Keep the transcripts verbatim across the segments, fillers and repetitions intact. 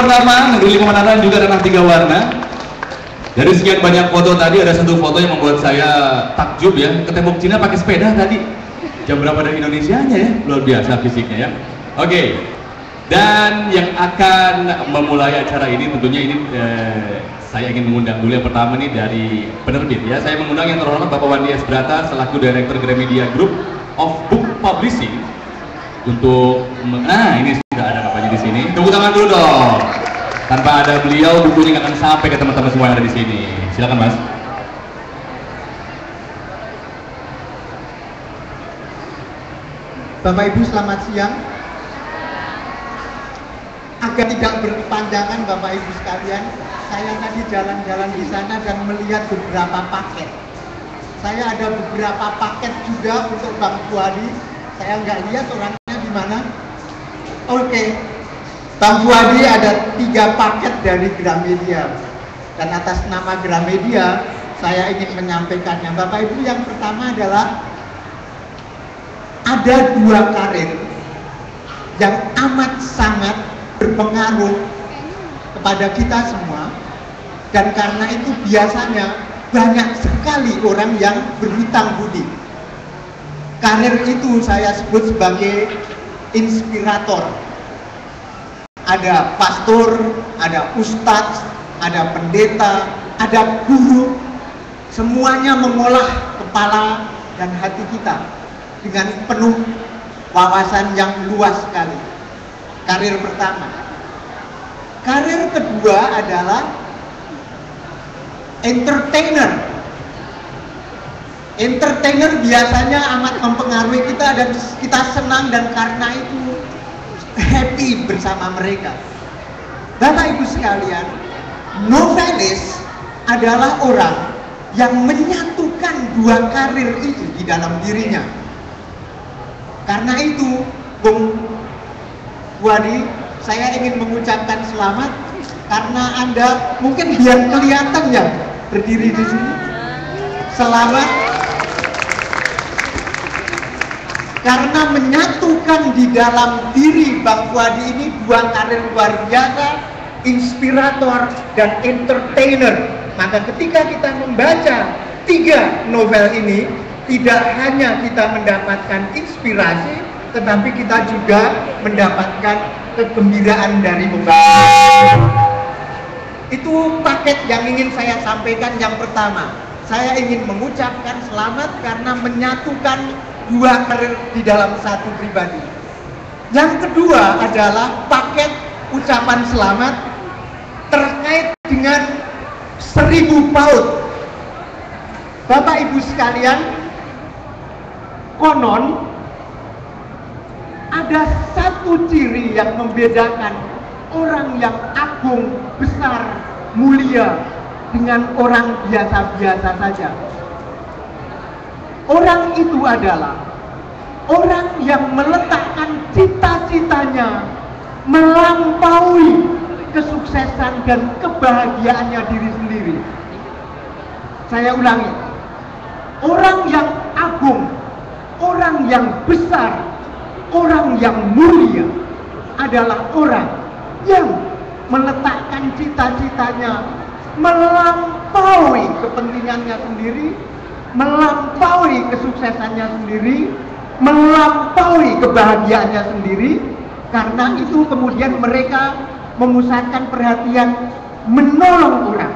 pertama, negeri lima menara juga ranah tiga warna. Dari sekian banyak foto tadi, ada satu foto yang membuat saya takjub ya. Ke tembok Cina pakai sepeda tadi. Jam berapa dari Indonesianya ya? Luar biasa fisiknya ya. Oke. Okay. Dan yang akan memulai acara ini tentunya ini eh, saya ingin mengundang dulu yang pertama nih dari penerbit ya. Saya mengundang yang terhormat Bapak Wandi S. Brata selaku Direktur Gramedia Group of Book Publishing untuk nah ini sudah ada bapaknya di sini. Tepuk tangan dulu dong. Tanpa ada beliau bukunya nggak akan sampai ke teman-teman semua yang ada di sini. Silakan Mas. Bapak Ibu selamat siang. Agar tidak berkepanjangan Bapak Ibu sekalian, saya tadi jalan-jalan di sana dan melihat beberapa paket. Saya ada beberapa paket juga untuk Bang Fuadi. Saya nggak lihat orangnya di mana. Oke. Okay. Bang Fuadi ada tiga paket dari Gramedia dan atas nama Gramedia saya ingin menyampaikannya. Bapak Ibu, yang pertama adalah ada dua karir yang amat sangat berpengaruh kepada kita semua, dan karena itu biasanya banyak sekali orang yang berhutang budi. Karir itu saya sebut sebagai inspirator. Ada pastor, ada ustadz, ada pendeta, ada guru. Semuanya mengolah kepala dan hati kita dengan penuh wawasan yang luas sekali. Karir pertama. Karir kedua adalah entertainer. Entertainer biasanya amat mempengaruhi kita dan kita senang dan karena itu happy bersama mereka. Bapak Ibu sekalian, novelis adalah orang yang menyatukan dua karir itu di dalam dirinya. Karena itu, Bung Wadi, saya ingin mengucapkan selamat karena Anda mungkin biar kelihatan ya berdiri di sini. Selamat karena menyatukan di dalam diri Bang Fuadi ini dua karir luar biasa, inspirator dan entertainer. Maka ketika kita membaca tiga novel ini, tidak hanya kita mendapatkan inspirasi, tetapi kita juga mendapatkan kegembiraan dari membaca. Itu paket yang ingin saya sampaikan. Yang pertama, saya ingin mengucapkan selamat karena menyatukan dua karir di dalam satu pribadi. Yang kedua adalah paket ucapan selamat terkait dengan seribu paut. Bapak Ibu sekalian, konon ada satu ciri yang membedakan orang yang agung, besar, mulia dengan orang biasa-biasa saja. Orang itu adalah orang yang meletakkan cita-citanya melampaui kesuksesan dan kebahagiaannya diri sendiri. Saya ulangi, orang yang agung, orang yang besar, orang yang mulia adalah orang yang meletakkan cita-citanya melampaui kepentingannya sendiri, melampaui kesuksesannya sendiri, melampaui kebahagiaannya sendiri. Karena itu kemudian mereka memusatkan perhatian menolong orang,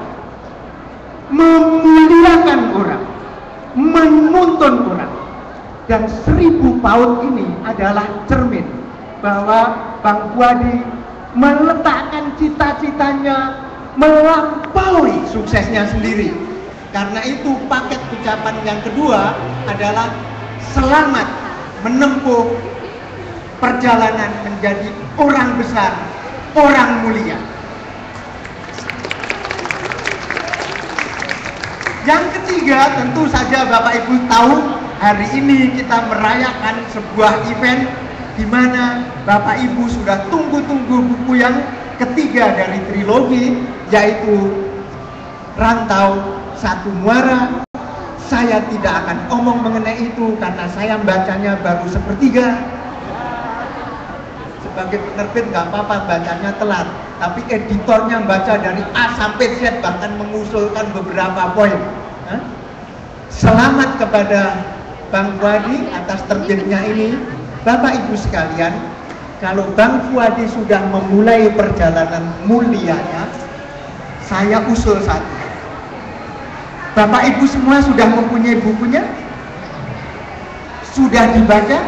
memuliakan orang, menuntun orang. Dan seribu paut ini adalah cermin bahwa Bang Fuadi meletakkan cita-citanya melampaui suksesnya sendiri. Karena itu paket ucapan yang kedua adalah selamat menempuh perjalanan menjadi orang besar, orang mulia. Yang ketiga, tentu saja Bapak Ibu tahu, hari ini kita merayakan sebuah event di mana Bapak Ibu sudah tunggu-tunggu buku yang ketiga dari trilogi, yaitu Rantau Satu Muara. Saya tidak akan omong mengenai itu karena saya bacanya baru sepertiga. Sebagai penerbit nggak apa-apa bacanya telat, tapi editornya baca dari A sampai Z, bahkan mengusulkan beberapa poin. Hah? Selamat kepada Bang Fuadi atas terbitnya ini. Bapak Ibu sekalian, kalau Bang Fuadi sudah memulai perjalanan mulianya, saya usul satu. Bapak Ibu semua sudah mempunyai bukunya? Sudah dibaca?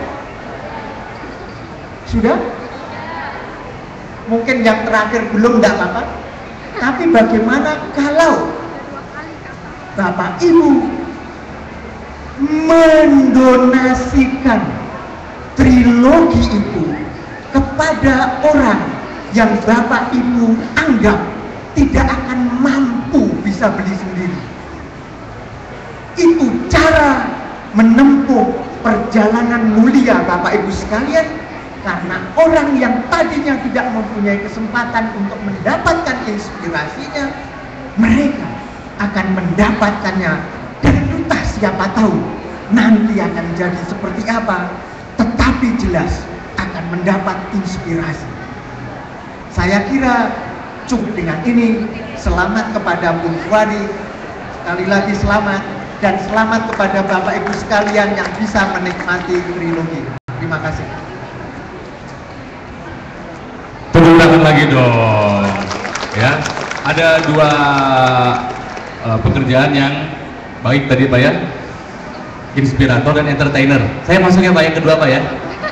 Sudah? Mungkin yang terakhir belum, tidak apa-apa. Tapi bagaimana kalau Bapak Ibu mendonasikan trilogi itu kepada orang yang Bapak Ibu anggap tidak akan mampu bisa beli sendiri? Itu cara menempuh perjalanan mulia Bapak Ibu sekalian, karena orang yang tadinya tidak mempunyai kesempatan untuk mendapatkan inspirasinya, mereka akan mendapatkannya, dan entah siapa tahu nanti akan jadi seperti apa, tetapi jelas akan mendapat inspirasi. Saya kira cukup dengan ini. Selamat kepada Bung Fuadi, sekali lagi selamat, dan selamat kepada Bapak Ibu sekalian yang bisa menikmati trilogi. Terima kasih. Tepuk tangan lagi dong. Ya, ada dua uh, pekerjaan yang baik tadi Pak ya, inspirator dan entertainer. Saya masuknya Pak yang kedua Pak ya.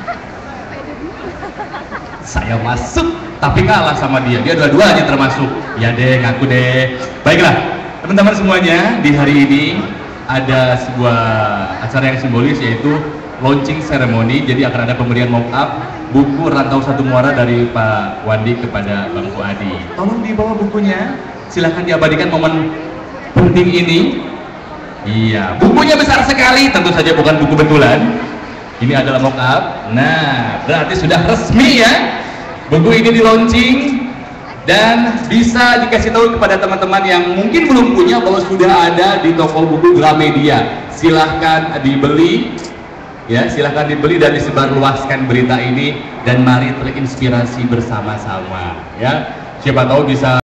Saya masuk tapi kalah sama dia. Dia dua-duanya termasuk. Ya deh, ngaku deh. Baiklah, teman-teman semuanya, di hari ini ada sebuah acara yang simbolis, yaitu launching ceremony. Jadi akan ada pemberian mock-up buku Rantau Satu Muara dari Pak Wandi kepada Bang Fuadi. Tolong dibawa bukunya, silahkan diabadikan momen penting ini. Iya, bukunya besar sekali, tentu saja bukan buku betulan. Ini adalah mock-up. Nah, berarti sudah resmi ya, buku ini di launching dan bisa dikasih tahu kepada teman-teman yang mungkin belum punya bahwa sudah ada di toko buku Gramedia. Silahkan dibeli. Ya, silahkan dibeli dan disebarluaskan berita ini, dan mari terinspirasi bersama-sama ya. Siapa tahu bisa